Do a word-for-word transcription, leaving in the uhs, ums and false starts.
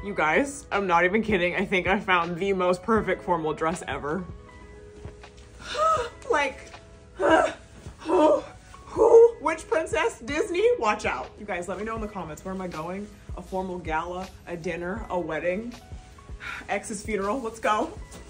You guys, I'm not even kidding. I think I found the most perfect formal dress ever. Like, who, who, which princess? Disney? Watch out. You guys, let me know in the comments. Where am I going? A formal gala, a dinner, a wedding, ex's funeral. Let's go.